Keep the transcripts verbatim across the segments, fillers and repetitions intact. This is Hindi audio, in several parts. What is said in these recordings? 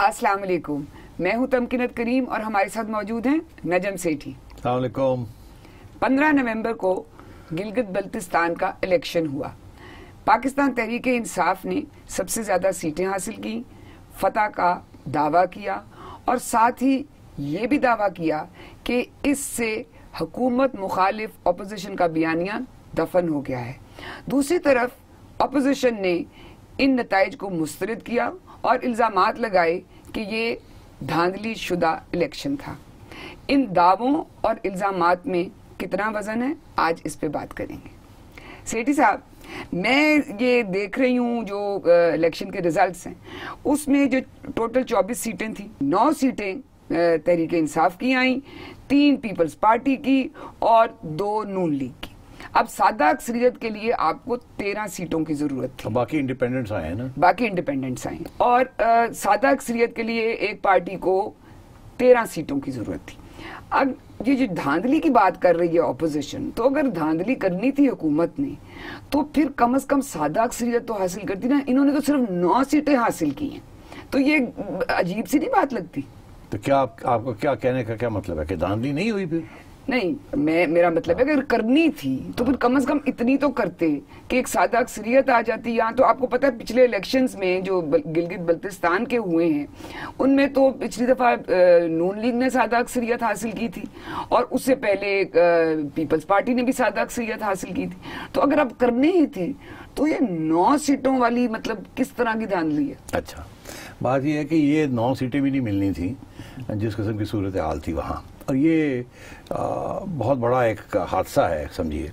अस्सलाम वालेकुम, मैं हूं तमकिनत करीम और हमारे साथ मौजूद हैं नजम सेठी। अस्सलाम वालेकुम। पंद्रह नवंबर को गिलगित बल्तिस्तान का इलेक्शन हुआ। पाकिस्तान तहरीक इंसाफ ने सबसे ज़्यादा सीटें हासिल की, फतह का दावा किया और साथ ही ये भी दावा किया कि इससे हुकूमत मुखालिफ अपोजिशन का बयानिया दफन हो गया है। दूसरी तरफ अपोजिशन ने इन नताइज को मुस्तरद किया और इल्ज़ामात लगाए कि ये धांधली शुदा इलेक्शन था। इन दावों और इल्ज़ामात में कितना वजन है, आज इस पे बात करेंगे। सेठी साहब, मैं ये देख रही हूँ जो इलेक्शन के रिजल्ट्स हैं, उसमें जो टोटल चौबीस सीटें थी, नौ सीटें तहरीक इंसाफ की आई, तीन पीपल्स पार्टी की और दो नून लीग की। अब सादा अक्सरियत के लिए आपको तेरह सीटों की जरूरत थी। बाकी इंडिपेंडेंट्स आए हैं ना? बाकी इंडिपेंडेंट्स आए और आ, सादा अक्सरियत के लिए एक पार्टी को तेरह सीटों की जरूरत थी। अब ये जो धांधली की बात कर रही है ऑपोजिशन, तो अगर धांधली करनी थी हुकूमत ने तो फिर कम से कम सादा अक्सरियत तो हासिल करती ना। इन्होंने तो सिर्फ नौ सीटें हासिल की हैं, तो ये अजीब सी नहीं बात लगती? तो क्या आप, आपको क्या कहने का क्या मतलब है कि धांधली नहीं हुई? फिर नहीं, मैं मेरा मतलब है कि अगर करनी थी तो फिर कम से कम इतनी तो करते कि एक सादा अक्सरियत आ जाती। यहाँ तो आपको पता है पिछले इलेक्शंस में जो गिलगित बल्तिस्तान के हुए हैं उनमें तो पिछली दफा नून लीग ने सादा अक्सरियत हासिल की थी और उससे पहले पीपल्स पार्टी ने भी सादा अक्सरियत हासिल की थी। तो अगर अब करनी ही थी तो ये नौ सीटों वाली मतलब किस तरह की धांधली है? अच्छा, बात यह है कि ये नौ सीटें भी नहीं मिलनी थी जिस किस्म की सूरत हाल थी वहाँ, और ये आ, बहुत बड़ा एक हादसा है। समझिए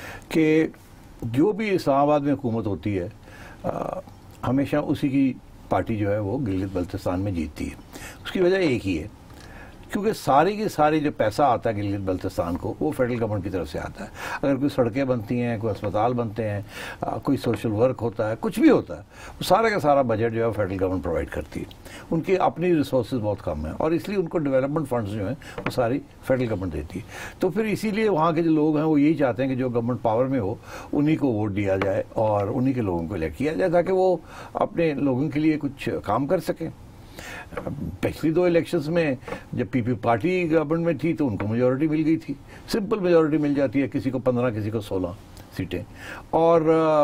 कि जो भी इस्लामाबाद में हुकूमत होती है आ, हमेशा उसी की पार्टी जो है वो गिलगित बल्तिस्तान में जीतती है। उसकी वजह एक ही है, क्योंकि सारी की सारी जो पैसा आता है गिलगित बल्तिस्तान को वो फेडरल गवर्नमेंट की तरफ से आता है। अगर कोई सड़कें बनती हैं, कोई अस्पताल बनते हैं, आ, कोई सोशल वर्क होता है, कुछ भी होता है, वो सारा का सारा बजट जो है फेडरल गवर्नमेंट प्रोवाइड करती है। उनकी अपनी रिसोर्सेज बहुत कम है और इसलिए उनको डेवलपमेंट फंड्स जो हैं वो सारी फेडरल गवर्नमेंट देती है। तो फिर इसीलिए वहाँ के जो लोग हैं वो यही चाहते हैं कि जो गवर्नमेंट पावर में हो उन्हीं को वोट दिया जाए और उन्हीं के लोगों को इलेक्ट किया जाए ताकि वो अपने लोगों के लिए कुछ काम कर सकें। पिछली दो इलेक्शंस में जब पीपी पार्टी गवर्नमेंट में थी तो उनको मेजॉरिटी मिल गई थी, सिंपल मेजॉरिटी मिल जाती है, किसी को पंद्रह किसी को सोलह सीटें, और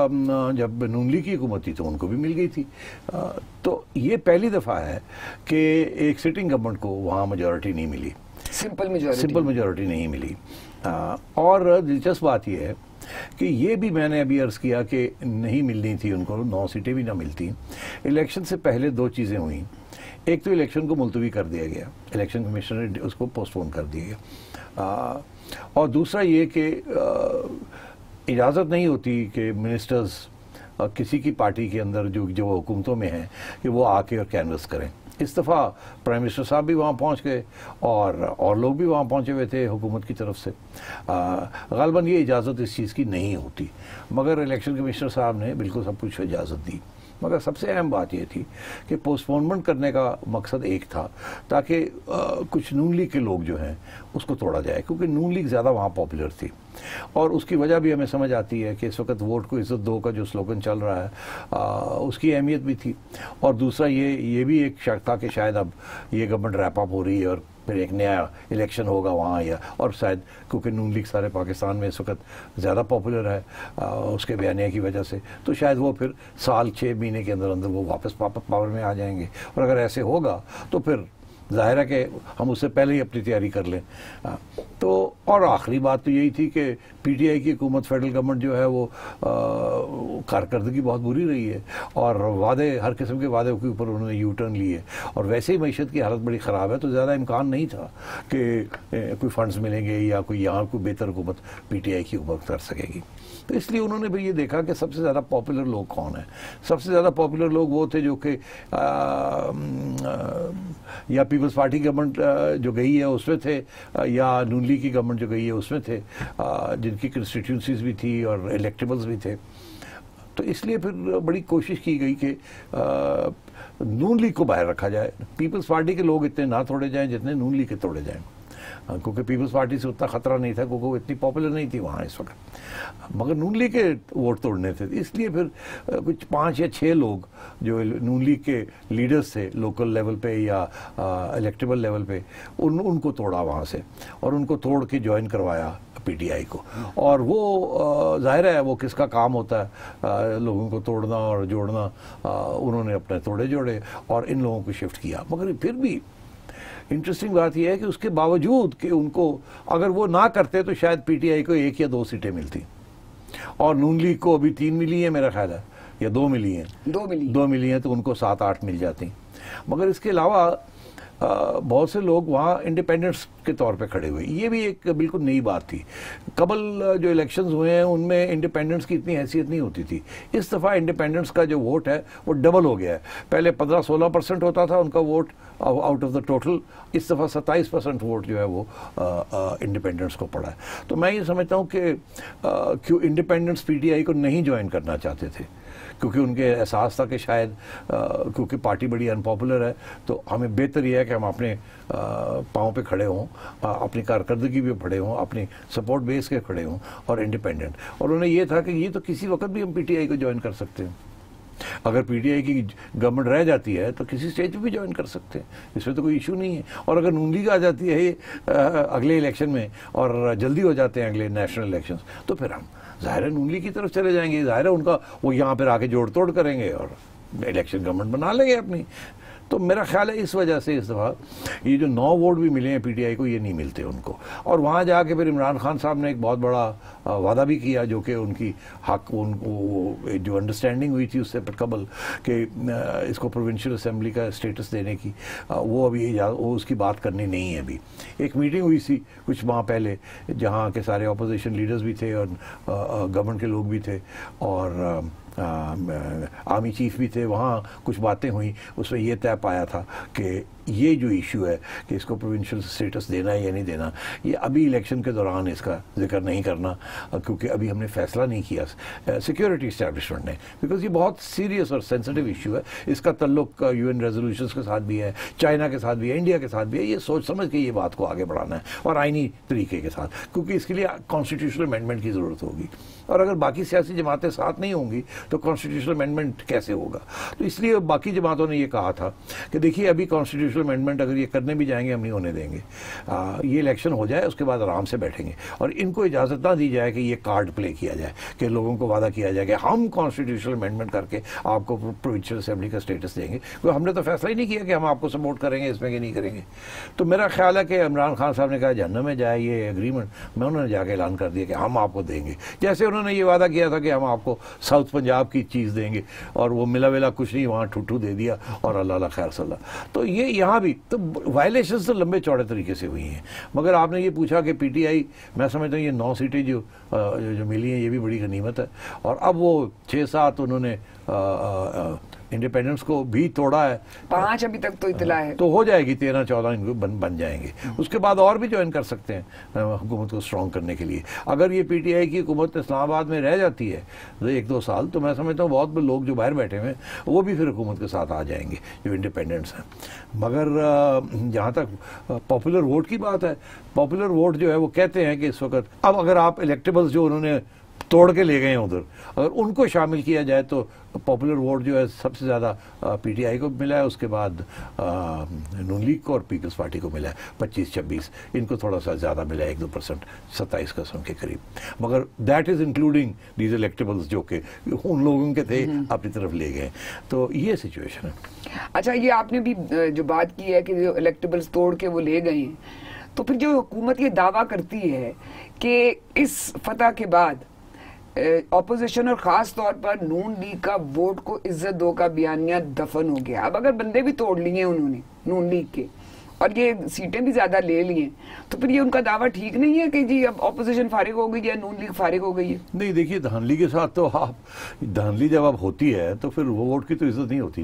जब नून लीग की हुकूमत थी तो उनको भी मिल गई थी। तो ये पहली दफ़ा है कि एक सिटिंग गवर्नमेंट को वहाँ मेजॉरिटी नहीं मिली, सिंपल मेजॉरिटी सिंपल मेजॉरिटी नहीं मिली। और दिलचस्प बात यह है कि ये भी मैंने अभी अर्ज़ किया कि नहीं मिलनी थी उनको, नौ सीटें भी ना मिलती। इलेक्शन से पहले दो चीज़ें हुई, एक तो इलेक्शन को मुलतवी कर दिया गया, इलेक्शन कमीशन ने उसको पोस्टपोन कर दिया गया, और दूसरा ये कि इजाज़त नहीं होती कि मिनिस्टर्स किसी की पार्टी के अंदर जो जो हुकूमतों में हैं कि वो आके और कैनवस करें। इस दफ़ा प्राइम मिनिस्टर साहब भी वहाँ पहुँच गए और और लोग भी वहाँ पहुँचे हुए थे हुकूमत की तरफ से। ग़ालिबन ये इजाज़त इस चीज़ की नहीं होती, मगर इलेक्शन कमिश्नर साहब ने बिल्कुल सब कुछ इजाज़त दी। मगर सबसे अहम बात यह थी कि पोस्टपोनमेंट करने का मकसद एक था ताकि कुछ नून लीग के लोग जो हैं उसको तोड़ा जाए, क्योंकि नून लीग ज़्यादा वहाँ पॉपुलर थी और उसकी वजह भी हमें समझ आती है कि इस वक्त वोट को इज्जत दो का जो स्लोगन चल रहा है आ, उसकी अहमियत भी थी। और दूसरा ये ये भी एक शक था कि शायद अब ये गवर्नमेंट रैप अप हो रही है और फिर एक नया इलेक्शन होगा वहाँ, या और शायद क्योंकि नून लीग सारे पाकिस्तान में इस वक्त ज़्यादा पॉपुलर है आ, उसके बयानिया की वजह से, तो शायद वो फिर साल छः महीने के अंदर अंदर वो वापस पावर में आ जाएंगे। और अगर ऐसे होगा तो फिर ज़ाहिर है कि हम उससे पहले ही अपनी तैयारी कर लें। आ, तो और आखिरी बात तो यही थी कि पीटीआई की हुकूमत फेडरल गवर्नमेंट जो है वो कारकर्दगी बहुत बुरी रही है और वादे हर किस्म के वादे के ऊपर उन्होंने यू टर्न लिए और वैसे ही मईशत की हालत बड़ी ख़राब है, तो ज़्यादा इम्कान नहीं था कि कोई फंड्स मिलेंगे या कोई यहाँ कोई बेहतर हुकूमत पीटीआई की हुकूमत कर सकेगी। तो इसलिए उन्होंने भी ये देखा कि सबसे ज़्यादा पॉपुलर लोग कौन है। सबसे ज़्यादा पॉपुलर लोग वो थे जो कि या पीपल्स पार्टी गवर्नमेंट जो गई है उसमें थे या नून लीग की गवर्नमेंट जो गई है उसमें थे, जिनकी कंस्टिट्यूंसीज भी थी और इलेक्टेबल्स भी थे। तो इसलिए फिर बड़ी कोशिश की गई कि नून लीग को बाहर रखा जाए, पीपल्स पार्टी के लोग इतने ना तोड़े जाएं जितने नून लीग के तोड़े जाएं। क्योंकि पीपल्स पार्टी से उतना खतरा नहीं था, क्योंकि वो इतनी पॉपुलर नहीं थी वहाँ इस वक्त, मगर नून लीग के वोट तोड़ने थे, इसलिए फिर कुछ पाँच या छः लोग जो नून लीग के लीडर्स थे लोकल लेवल पे या इलेक्टेबल लेवल पे, उन उनको तोड़ा वहाँ से और उनको तोड़ के ज्वाइन करवाया पीटीआई को। और वो जाहिर है वो किसका काम होता है, आ, लोगों को तोड़ना और जोड़ना, आ, उन्होंने अपने तोड़े जोड़े और इन लोगों को शिफ्ट किया। मगर फिर भी इंटरेस्टिंग बात यह है कि उसके बावजूद कि उनको अगर वो ना करते तो शायद पीटीआई को एक या दो सीटें मिलती, और नून लीग को अभी तीन मिली है मेरा ख्याल है, या दो मिली हैं, दो मिली दो मिली हैं, तो उनको सात आठ मिल जाती। मगर इसके अलावा बहुत से लोग वहाँ इंडिपेंडेंट्स के तौर पे खड़े हुए, ये भी एक बिल्कुल नई बात थी। कबल जो इलेक्शंस हुए हैं उनमें इंडिपेंडेंट्स की इतनी हैसियत नहीं होती थी, इस दफ़ा इंडिपेंडेंट्स का जो वोट है वो डबल हो गया है। पहले पंद्रह सोलह परसेंट होता था उनका vote out of the total, इस दफ़ा सत्ताईस परसेंट वोट जो है वो इंडिपेंडेंट्स को पड़ा है। तो मैं ये समझता हूँ कि क्यों इंडिपेंडेंट्स पीटीआई को नहीं ज्वाइन करना चाहते थे, क्योंकि उनके एहसास था कि शायद क्योंकि पार्टी बड़ी अनपॉपुलर है तो हमें बेहतर यह है कि हम अपने पाँव पे खड़े हों, अपनी कारकर्दगी पे खड़े हों, अपनी सपोर्ट बेस के खड़े हों और इंडिपेंडेंट। और उन्हें यह था कि ये तो किसी वक्त भी हम पीटीआई को ज्वाइन कर सकते हैं, अगर पीटीआई की गवर्नमेंट रह जाती है तो किसी स्टेज पे भी ज्वाइन कर सकते हैं, इसमें तो कोई इशू नहीं है। और अगर नून लीग आ जाती है ये अगले इलेक्शन में और जल्दी हो जाते हैं अगले नेशनल इलेक्शन, तो फिर हम ज़ाहिर है नून लीग की तरफ चले जाएंगे, ज़ाहिर है उनका वो यहाँ पर आके जोड़ तोड़ करेंगे और इलेक्शन गवर्नमेंट बना लेंगे अपनी। तो मेरा ख्याल है इस वजह से इस दफ़ा ये जो नौ वोट भी मिले हैं पीटीआई को, ये नहीं मिलते उनको। और वहाँ जाके फिर इमरान खान साहब ने एक बहुत बड़ा वादा भी किया, जो कि उनकी हक उनको जो अंडरस्टैंडिंग हुई थी उससे कबल कि इसको प्रोविंशियल असेंबली का स्टेटस देने की, वो अभी वो उसकी बात करनी नहीं है। अभी एक मीटिंग हुई थी कुछ माह पहले जहाँ के सारे अपोजिशन लीडर्स भी थे और गवर्नमेंट के लोग भी थे और आर्मी चीफ भी थे, वहाँ कुछ बातें हुई, उसमें यह तय पाया था कि ये जो इशू है कि इसको प्रोविंशियल स्टेटस देना है या नहीं देना, ये अभी इलेक्शन के दौरान इसका जिक्र नहीं करना, क्योंकि अभी हमने फैसला नहीं किया सिक्योरिटी इस्टेब्लिशमेंट ने, बिकॉज ये बहुत सीरियस और सेंसिटिव इशू है। इसका तल्लुक यूएन रेजोल्यूशंस के साथ भी है, चाइना के साथ भी है, इंडिया के साथ भी है। ये सोच समझ के ये बात को आगे बढ़ाना है और आईनी तरीके के साथ, क्योंकि इसके लिए कॉन्स्टिट्यूशनल अमेंडमेंट की ज़रूरत होगी और अगर बाकी सियासी जमातें साथ नहीं होंगी तो कॉन्स्टिट्यूशनल अमेंडमेंट कैसे होगा। तो इसलिए बाकी जमातों ने ये कहा था कि देखिए अभी कॉन्स्टिट्यूशनल अमेंडमेंट अगर ये करने भी जाएंगे हम नहीं होने देंगे, आ, ये इलेक्शन हो जाए उसके बाद आराम से बैठेंगे और इनको इजाज़त ना दी जाए कि ये कार्ड प्ले किया जाए, कि लोगों को वादा किया जाए कि हम कॉन्स्टिट्यूशनल अमेंडमेंट करके आपको प्रोविंशियल असेंबली का स्टेटस देंगे, क्योंकि हमने तो फैसला ही नहीं किया कि हम आपको सपोर्ट करेंगे इसमें कि नहीं करेंगे। तो मेरा ख्याल है कि इमरान खान साहब ने कहा जहन्नम में जाए ये एग्रीमेंट, मैं उन्होंने जाके ऐलान कर दिया कि हम आपको देंगे, जैसे उन्होंने ये वादा किया था कि हम आपको साउथ पंजाब की चीज़ देंगे और वो मिला मिला कुछ नहीं, वहाँ ठुठू दे दिया और अल्लाह खैर सल्ला। तो ये यहाँ भी तो वायलेशंस तो लंबे चौड़े तरीके से हुई हैं। मगर आपने ये पूछा कि पीटीआई, मैं समझता हूँ ये नौ सीटें जो जो, जो मिली हैं ये भी बड़ी गनीमत है। और अब वो छः सात उन्होंने इंडिपेंडेंस को भी तोड़ा है, पांच अभी तक तो इतला है, तो हो जाएगी तेरह चौदह इनको बन बन जाएंगे। उसके बाद और भी ज्वाइन कर सकते हैं हुकूमत को स्ट्रॉन्ग करने के लिए। अगर ये पीटीआई की हुकूमत इस्लामाबाद में रह जाती है तो एक दो साल, तो मैं समझता हूँ बहुत लोग जो बाहर बैठे हुए हैं वो भी फिर हुकूमत के साथ आ जाएंगे जो इंडिपेंडेंट्स हैं। मगर जहाँ तक पॉपुलर वोट की बात है, पॉपुलर वोट जो है वो कहते हैं कि इस वक्त अब अगर आप इलेक्टेबल्स जो उन्होंने तोड़ के ले गए हैं उधर, अगर उनको शामिल किया जाए तो पॉपुलर वोट जो है सबसे ज़्यादा पीटीआई को मिला है, उसके बाद नून लीग को और पीपल्स पार्टी को मिला है पच्चीस छब्बीस, इनको थोड़ा सा ज़्यादा मिला है एक दो परसेंट, सत्ताईस कसम के करीब। मगर that is including these electables जो कि उन लोगों के थे अपनी तरफ ले गए। तो ये सिचुएशन है। अच्छा, ये आपने भी जो बात की है कि जो इलेक्टेबल्स तोड़ के वो ले गए हैं, तो फिर जो हुकूमत ये दावा करती है कि इस फतह के बाद ऑपोजिशन और ख़ास तौर पर नून लीग का वोट को इज्जत दो का बयानिया दफन हो गया। अब अगर बंदे भी तोड़ लिए उन्होंने नून लीग के और ये सीटें भी ज़्यादा ले लिए, तो फिर ये उनका दावा ठीक नहीं है कि जी अब ऑपोजिशन फारिग हो गई या नून लीग फारिग हो गई है। नहीं, देखिए धानली के साथ तो आप धानली जब आप होती है तो फिर वो वोट की तो इज्जत नहीं होती ना।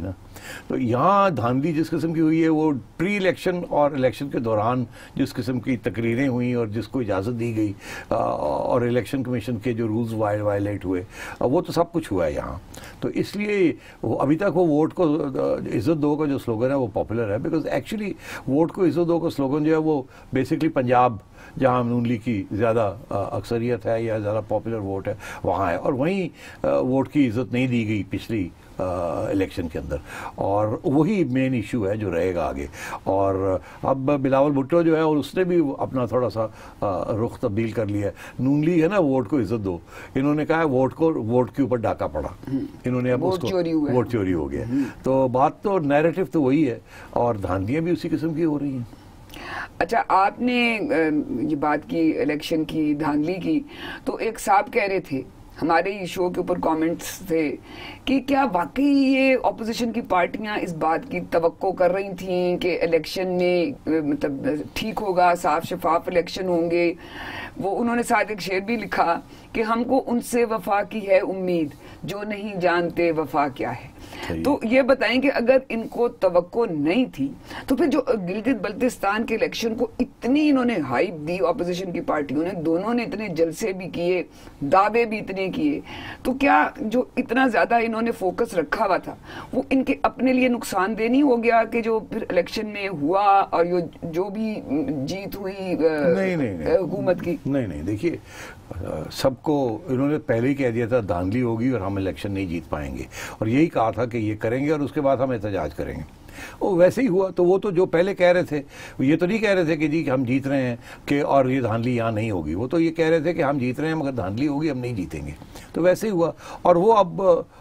तो यहाँ धांधली जिस किस्म की हुई है वो प्री इलेक्शन और इलेक्शन के दौरान जिस किस्म की तकरीरें हुई और जिसको इजाज़त दी गई और इलेक्शन कमीशन के जो रूल्स वायलेट हुए, वो तो सब कुछ हुआ है यहाँ। तो इसलिए वो अभी तक वो वोट को इज़्ज़त दो का जो स्लोगन है वो पॉपुलर है, बिकॉज एक्चुअली वोट को इज़्ज़त दो का स्लोगन जो है वो बेसिकली पंजाब जहाँ नून लीग की ज़्यादा अक्सरियत है या ज़्यादा पॉपुलर वोट है वहाँ है, और वहीं वोट की इज़्ज़त नहीं दी गई पिछली इलेक्शन के अंदर, और वही मेन इशू है जो रहेगा आगे। और अब बिलावल भुट्टो जो है और उसने भी अपना थोड़ा सा रुख तब्दील कर लिया है। नून लीग है ना, वोट को इज्जत दो, इन्होंने कहा है वोट को वोट के ऊपर डाका पड़ा, इन्होंने अब उसको वोट चोरी हो गया। तो बात तो नैरेटिव तो वही है और धांधलियाँ भी उसी किस्म की हो रही हैं। अच्छा, आपने ये बात की इलेक्शन की, धांधली की, तो एक साहब कह रहे थे हमारे शो के ऊपर कमेंट्स थे कि क्या वाकई ये ऑपोजिशन की पार्टियां इस बात की तवक्को कर रही थीं कि इलेक्शन में मतलब ठीक होगा, साफ शफाफ इलेक्शन होंगे। वो उन्होंने साथ एक शेर भी लिखा कि हमको उनसे वफा की है उम्मीद जो नहीं जानते वफा क्या है। तो ये बताएं कि अगर इनको तवक्को नहीं थी तो फिर जो गिलगित बल्तिस्तान के इलेक्शन को इतनी इन्होंने हाइप दी ऑपोजिशन की पार्टियों ने, दोनों ने इतने जलसे भी किए, दावे भी इतने किए, तो क्या जो इतना ज्यादा इन्होंने फोकस रखा हुआ था वो इनके अपने लिए नुकसानदेह नहीं हो गया कि जो फिर इलेक्शन में हुआ और यो जो भी जीत हुई नहीं नहीं हुकूमत की? नहीं नहीं देखिए, सबको इन्होंने पहले ही कह दिया था धांधली होगी और हम इलेक्शन नहीं जीत पाएंगे, और यही कहा था कि ये करेंगे और उसके बाद हम एहतजाज करेंगे। वो वैसे ही हुआ। तो वो तो जो पहले कह रहे थे ये तो नहीं कह रहे थे कि जी हम जीत रहे हैं कि और ये धांधली यहाँ नहीं होगी, वो तो ये कह रहे थे कि हम जीत रहे हैं मगर धांधली होगी, हम नहीं जीतेंगे। तो वैसे ही हुआ। और वो अब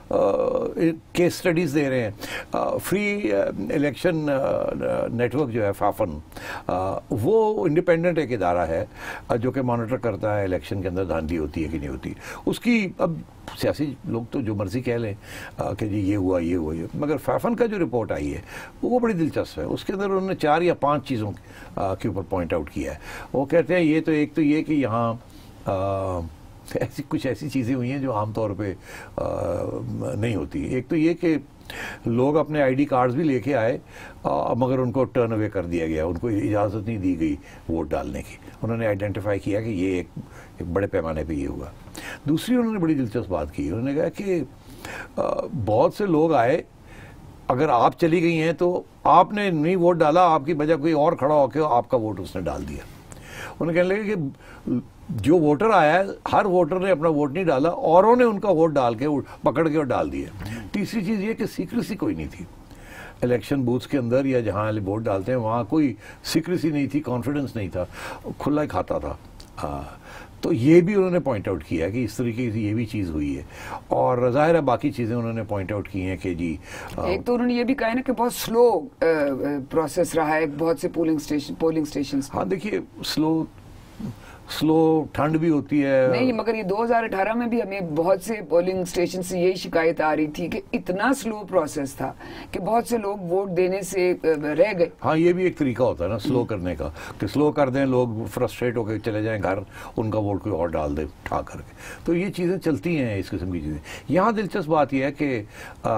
केस स्टडीज दे रहे हैं। फ्री इलेक्शन नेटवर्क जो है फाफन, आ, वो इंडिपेंडेंट एक इदारा है जो कि मॉनिटर करता है इलेक्शन के अंदर धांधली होती है कि नहीं होती। उसकी अब सियासी लोग तो जो मर्जी कह लें कि जी ये हुआ ये हुआ ये, मगर फाफन का जो रिपोर्ट आई है वो बड़ी दिलचस्प है। उसके अंदर उन्होंने चार या पांच चीज़ों के ऊपर पॉइंट आउट किया है। वो कहते हैं ये तो एक तो ये कि यहाँ ऐसी कुछ ऐसी चीज़ें हुई हैं जो आमतौर पे आ, नहीं होती। एक तो ये कि लोग अपने आईडी कार्ड्स भी लेके आए आ, मगर उनको टर्न अवे कर दिया गया, उनको इजाज़त नहीं दी गई वोट डालने की। उन्होंने आइडेंटिफाई किया कि ये एक, एक बड़े पैमाने पे ये हुआ। दूसरी उन्होंने बड़ी दिलचस्प बात की, उन्होंने कहा कि आ, बहुत से लोग आए, अगर आप चली गई हैं तो आपने नहीं वोट डाला, आपकी वजह कोई और खड़ा होकर आपका वोट उसने डाल दिया। उन्हें कहने लगे कि जो वोटर आया है हर वोटर ने अपना वोट नहीं डाला, औरों ने उनका वोट डाल के पकड़ के और डाल दिया। तीसरी चीज़ ये कि सीक्रेसी कोई नहीं थी इलेक्शन बूथ्स के अंदर या जहाँ वोट डालते हैं वहाँ कोई सीक्रेसी नहीं थी, कॉन्फिडेंस नहीं था, खुला ही खाता था। आ, तो ये भी उन्होंने पॉइंट आउट किया कि इस तरीके से ये भी चीज़ हुई है। और ज़ाहिर है बाकी चीज़ें उन्होंने पॉइंट आउट की हैं कि जी आ, एक तो उन्होंने ये भी कहा है ना कि बहुत स्लो प्रोसेस रहा है बहुत से पोलिंग स्टेशन पोलिंग स्टेशन। हाँ देखिए, स्लो स्लो ठंड भी होती है। नहीं, मगर ये दो हज़ार अठारह में भी हमें बहुत से पोलिंग स्टेशन से यही शिकायत आ रही थी कि इतना स्लो प्रोसेस था कि बहुत से लोग वोट देने से रह गए। हाँ, ये भी एक तरीका होता है ना स्लो करने का, कि स्लो कर दें, लोग फ्रस्ट्रेट होकर चले जाएं घर, उनका वोट कोई और डाल दे उठा करके। तो ये चीज़ें चलती हैं, इस किस्म की चीज़ें। यहाँ दिलचस्प बात यह है कि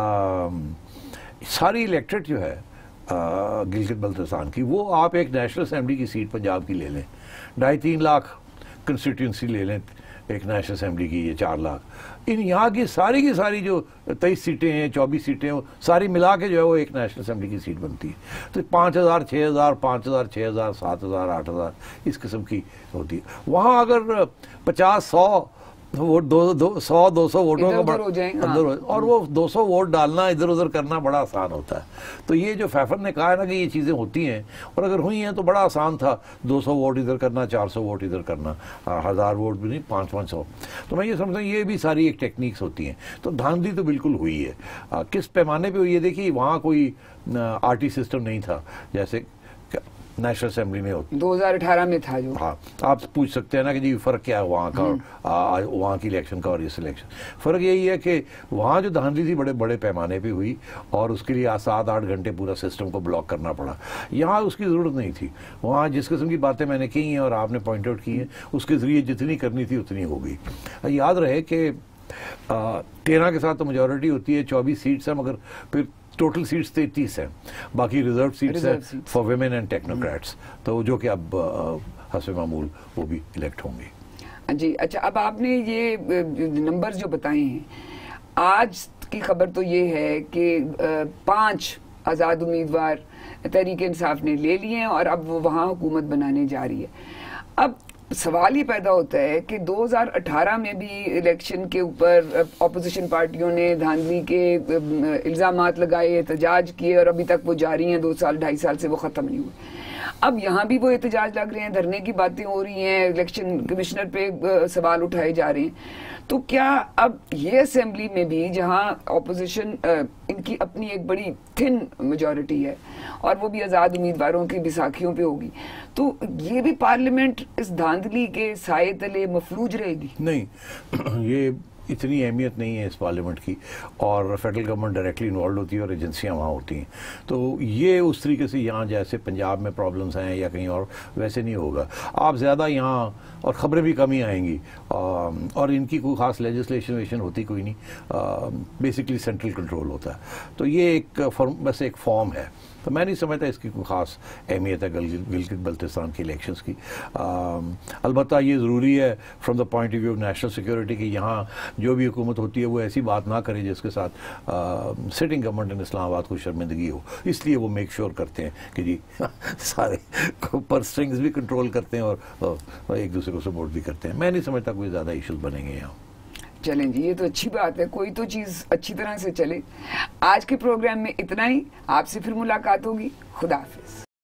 सारी इलेक्टेड जो है गिलगित बल्तिस्तान की, वो आप एक नेशनल असेंबली की सीट पंजाब की ले लें, ढाई तीन लाख कंस्टिट्यूंसी ले लें एक नेशनल असेंबली की, ये चार लाख, इन यहाँ की सारी की सारी जो तेईस सीटें हैं, चौबीस सीटें हैं, सारी मिला के जो है वो एक नेशनल असेंबली की सीट बनती है। तो पाँच हज़ार छः हज़ार पाँच हज़ार छः हज़ार सात हज़ार आठ हज़ार इस किस्म की होती है। वहाँ अगर पचास सौ वोट दो दो सौ दो सौ वोटों का हो जाए, हाँ। अंदर, और वो दो सौ वोट डालना इधर उधर करना बड़ा आसान होता है। तो ये जो फैफन ने कहा है ना कि ये चीज़ें होती हैं, और अगर हुई हैं तो बड़ा आसान था, दो सौ वोट इधर करना, चार सौ वोट इधर करना, हज़ार वोट भी नहीं, पाँच पाँच सौ। तो मैं ये समझता हूँ ये भी सारी एक टेक्निक्स होती हैं। तो धांधली तो बिल्कुल हुई है। आ, किस पैमाने पर हुई है, देखिए वहाँ कोई आर टी सिस्टम नहीं था जैसे नेशनल असेंबली में होती, दो हज़ार अठारह में था जो। हाँ, आप पूछ सकते हैं ना कि जी फ़र्क क्या है वहाँ का और वहाँ की इलेक्शन का और इस इलेक्शन। फ़र्क यही है कि वहाँ जो धांधली थी बड़े बड़े पैमाने पे हुई और उसके लिए सात आठ घंटे पूरा सिस्टम को ब्लॉक करना पड़ा। यहाँ उसकी ज़रूरत नहीं थी। वहाँ जिस किस्म की बातें मैंने की हैं और आपने पॉइंट आउट की हैं, उसके ज़रिए जितनी करनी थी उतनी हो गई। याद रहे कि तेरह के साथ तो मेजॉरिटी होती है, चौबीस सीट्स है, मगर फिर टोटल सीट्स तैंतीस हैं, बाकी रिजर्व सीट्स हैं फॉर वुमेन एंड टेक्नोक्रेट्स, तो जो कि अब हस्ब मामूल वो भी इलेक्ट होंगे। जी अच्छा, अब आपने ये नंबर जो बताए हैं, आज की खबर तो ये है कि पांच आज़ाद उम्मीदवार तहरीक इंसाफ ने ले लिए हैं और अब वो वहाँ हुकूमत बनाने जा रही है। अब सवाल ये पैदा होता है कि दो हज़ार अठारह में भी इलेक्शन के ऊपर ऑपोजिशन पार्टियों ने धांधली के इल्ज़ामात लगाए, एहतजाज किए और अभी तक वो जारी हैं, दो साल ढाई साल से वो ख़त्म नहीं हुए। अब यहाँ भी वो एहतजाज लग रहे हैं, धरने की बातें हो रही हैं, इलेक्शन कमिश्नर पे सवाल उठाए जा रहे हैं। तो क्या अब ये असेंबली में भी जहाँ ऑपोजिशन इनकी अपनी एक बड़ी थिन मेजॉरिटी है और वो भी आज़ाद उम्मीदवारों की बैसाखियों पे होगी, तो ये भी पार्लियामेंट इस धांधली के साए तले मफलूज रहेगी? नहीं, ये इतनी अहमियत नहीं है इस पार्लियामेंट की, और फेडरल गवर्नमेंट डायरेक्टली इन्वॉल्व होती है और एजेंसियां वहाँ होती हैं, तो ये उस तरीके से यहाँ जैसे पंजाब में प्रॉब्लम्स हैं या कहीं और वैसे नहीं होगा। आप ज़्यादा यहाँ, और ख़बरें भी कम ही आएंगी, और इनकी कोई ख़ास लेजिस्लेशन वेशन होती कोई नहीं, बेसिकली सेंट्रल कंट्रोल होता है, तो ये एक फॉर्म, बस एक फॉर्म है, तो मैं नहीं समझता इसकी कोई ख़ास अहमियत है गिलगित बल्तिस्तान की इलेक्शंस की। अलबत्ता ये ज़रूरी है from the point of view of national security कि यहाँ जो भी हुकूमत होती है वो ऐसी बात ना करे जिसके साथ सिटिंग गवर्नमेंट इन इस्लामाबाद को शर्मिंदगी हो, इसलिए वो मेक श्योर करते हैं कि जी सारे पर स्ट्रिंग्स भी कंट्रोल करते हैं और, और एक दूसरे को सपोर्ट भी करते हैं। मैं नहीं समझता कोई ज़्यादा इशूज़ बनेंगे यहाँ। चलें जी, ये तो अच्छी बात है, कोई तो चीज़ अच्छी तरह से चले। आज के प्रोग्राम में इतना ही, आपसे फिर मुलाकात होगी। खुदा हाफिज़।